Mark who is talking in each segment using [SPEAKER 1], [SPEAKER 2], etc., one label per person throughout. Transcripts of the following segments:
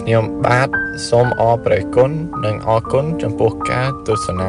[SPEAKER 1] ខ្ញុំបាទសូមអរព្រគុណនិងអរគុណចំពោះការទស្សនា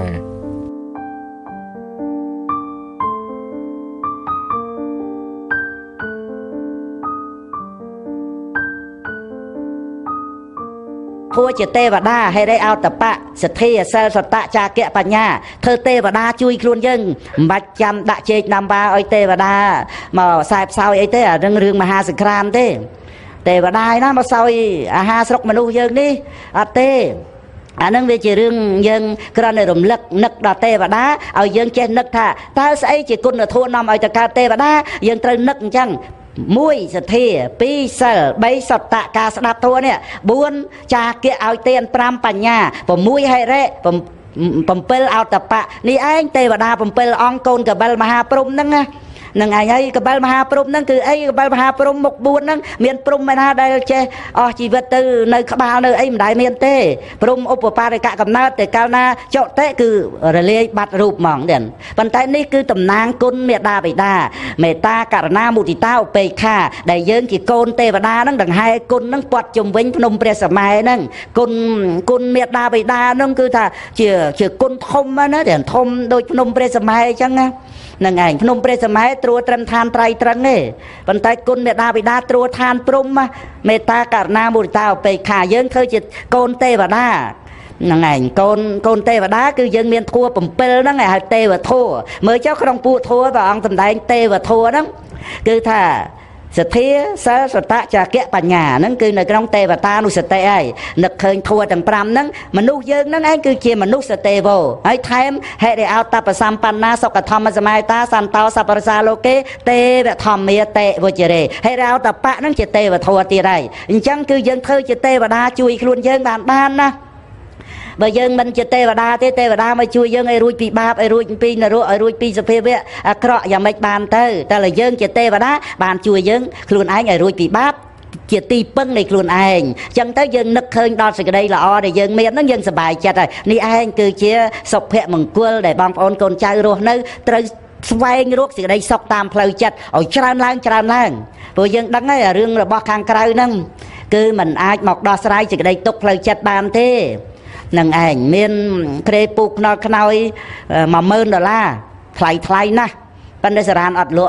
[SPEAKER 2] ធัวជាទេវតាហេរិអោតបៈសទ្ធាសិលសតៈចាគៈបញ្ញាធ្វើទេវតាជួយខ្លួនយើងមិនបាច់ចាំដាក់ជែកណាំបាឲ្យទេវតាមកខ្សែផ្សោយអីទេអារឿងមហាសង្គ្រាមទេទេវតាឯណាមកសោយអាហារស្រុកមនុស្សយើងនេះអត់ទេអានឹងវាជារឿងយើងគ្រាន់តែរំលឹកនឹកដល់ទេវតាឲ្យយើងចេះនឹកថាតើស្អីជាគុណធម៌នាំឲ្យទៅកើតទេវតាយើងត្រូវនឹកអញ្ចឹង1សទ្ធា2សិល3សតៈការស្ដាប់ធម៌នេះ4ចាគៈឲ្យទាន5បញ្ញា6ហិរិ7អោតបៈនេះឯងទេវតា7អង្គកូនកបិលមហាព្រំហ្នឹងណានឹងឯងហើយកបិលមហាព្រំហ្នឹងគឺអីកបិលមហាព្រំមុខ4ហ្នឹងមានព្រំឯណាដែលចេះអស់ជីវិតទៅនៅក្បាលនៅអីមិនដែលមានទេព្រំឧបបារិកកំណើតតែកាលណាចុតិគឺរលាយបាត់រូបហ្មងទេប៉ុន្តែនេះគឺតំណាងគុណមេដាបិតាមេត្តាករុណាមុទិតាឧបេក្ខាដែលយើងជាកូនទេវតាហ្នឹងដង្ហែគុណហ្នឹងព័ទ្ធជុំវិញភ្នំព្រះសម័យហ្នឹងគុណមេដាបិតាហ្នឹងគឺថាជាគុណធំណាតែធំដូចភ្នំព្រះសម័យអញ្ចឹងណានឹងឯងភ្នំព្រះសម័យត្រួតត្រឹមឋានត្រៃត្រឹងទេប៉ុន្តែគុណមេដាបិតាត្រួតឋានព្រំមេត្តាករុណាមុទិតាឧបេក្ខាយើងធ្វើជាកូនទេវតាហ្នឹងឯងកូនទេវតាគឺយើងមានធัว7ហ្នឹងឯហៅទេវធัวមើលចុះក្នុងពួកធัวព្រះអង្គសម្ដែងទេវធัวហ្នឹងគឺថាសទ្ធាសិលសតៈចាគៈបញ្ញាហ្នឹងគឺនៅក្នុងទេវតានុសតិហើយនឹកឃើញធัวទាំង5ហ្នឹងមនុស្សយើងហ្នឹងឯងគឺជាមនុស្សសទេវហើយថែមហិរិអោតបសម្បណ្ណាសុខធម្មសមាតាសន្តោសពរសាលោកេទេវធម្មាតេវជរេហិរិអោតបៈហ្នឹងជាទេវធัวទៀតហើយអញ្ចឹងគឺយើងធ្វើជាទេវតាជួយខ្លួនយើងបានណាបើយើងមិនជាទេវតាទេទេវតាមកជួយយើងឲ្យរួចពីបាបឲ្យរួចពីនរកឲ្យរួចពីសភាវៈអាក្រក់យ៉ាងម៉េចបានទៅតែលើយើងជាទេវតាបានជួយយើងខ្លួនឯងឲ្យរួចពីបាបជាទីពឹងនៃខ្លួនឯងអញ្ចឹងទៅយើងនឹកឃើញដល់សេចក្តីល្អដែលយើងមានហ្នឹងយើងសប្បាយចិត្តហើយនេះឯងគឺជាសុភមង្គលដែលបងប្អូនកូនចៅរស់នៅត្រូវស្វែងរកសេចក្តីសុខតាមផ្លូវចិត្តឲ្យច្រើនឡើងព្រោះយើងដឹងហើយរឿងរបស់ខាងក្រៅហ្នឹងគឺมันអាចមកដោះស្រាយសេចក្តីទុក្ខផ្លូវចិត្តបានទេនឹងឯងមានក្រេពូកខ្នល់ខ្នើយ$10,000ថ្លៃណាស់ប៉ុន្តែសារ៉ានអត់លក់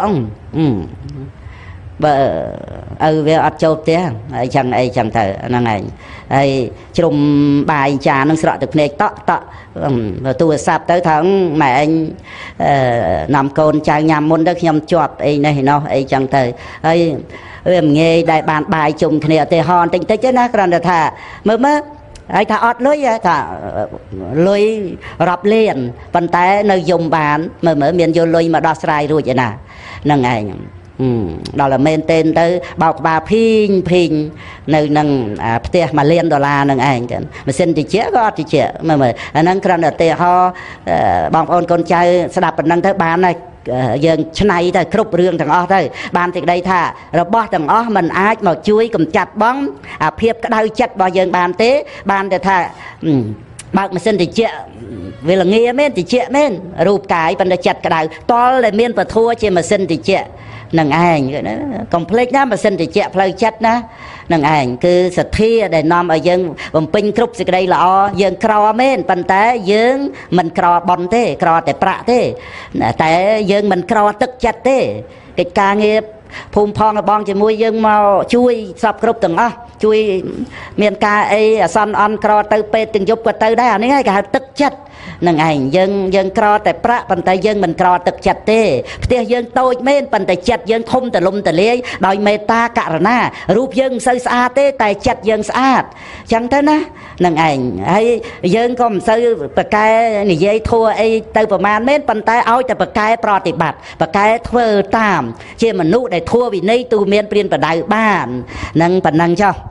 [SPEAKER 2] បើឪវាអត់ចូលផ្ទះអីចឹងទៅហ្នឹងឯងហើយជ្រុំបាយចានឹងស្រក់ទឹកភ្នែកតក់ទូរស័ព្ទទៅថាម៉ែឯងនាំកូនចៅញ៉ាំមុនទៅខ្ញុំជាប់អីនេះណោះអីចឹងទៅហើយវាមិនងាយដែលបានបាយជុំគ្នាឧទាហរណ៍តិចទេណាគ្រាន់តែថាមើលហើយថាអត់លុយថាលុយរាប់លានប៉ុន្តែនៅយំបានមើលមានយកលុយមកដោះស្រាយរួចឯណាហ្នឹងឯងដល់តែមែនទេទៅបោកក្បាលភីងនៅនឹងផ្ទះ$1លានហ្នឹងឯងចឹងម៉ាស៊ីនតិចក៏អត់តិចមើលអាហ្នឹងគ្រាន់តែឧទាហរណ៍បងប្អូនកូនចៅស្ដាប់ប៉ុណ្ណឹងទៅបានហើយយើងឆ្នៃទៅគ្រប់រឿងទាំងអស់ទៅបានសេចក្តីថារបស់ទាំងអស់มันអាចមកជួយកម្ចាត់បងអាភាពក្តៅចិត្តរបស់យើងបានទេបានតែថាបើកម៉ាស៊ីនតិចវាល្ងាមែនតិចមែនរូបកាយប៉ុន្តែចិត្តក្តៅតលតែមានពធัวជាម៉ាស៊ីនតិចនឹងឯងកុំភ្លេចណាម៉ាស៊ីនតិចផ្លូវចិត្តណានឹងឯងគឺសទ្ធាដែលនាំឲ្យយើងបំពេញគ្រប់សេចក្តីល្អយើងក្រមែនប៉ុន្តែយើងមិនក្របន់ទេក្រតែប្រាក់ទេតែយើងមិនក្រទឹកចិត្តទេកិច្ចការងារភូមិផងបងជាមួយយើងមកជួយសពគ្រប់ទាំងអស់ជួយមានការអីអាសន្នអន់ក្រទៅពេទ្យទាំងយប់ក៏ទៅដែរអានេះគេហៅទឹកចិត្តនឹងឯងយើងក្រតែប្រាក់ប៉ុន្តែយើងមិនក្រទឹកចិត្តទេផ្ទះយើងតូចមែនប៉ុន្តែចិត្តយើងធំទលំទលាយដោយមេត្តាករុណារូបយើងមិនសូវស្អាតទេតែចិត្តយើងស្អាតអញ្ចឹងទៅណានឹងឯងហើយយើងក៏មិនសូវប្រកែនិយាយធัวអីទៅប្រមាណមែនប៉ុន្តែឲ្យតែប្រកែប្រតិបត្តិប្រកែធ្វើតាមជាមនុស្សដែលធัวវិន័យទូមានព្រានប្រដៅបាននឹងប៉ុណ្ណឹងចុះ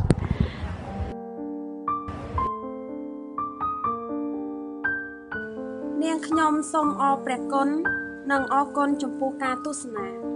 [SPEAKER 3] នាងខ្ញុំសូមអរព្រះគុណនិងអរគុណចំពោះការទស្សនា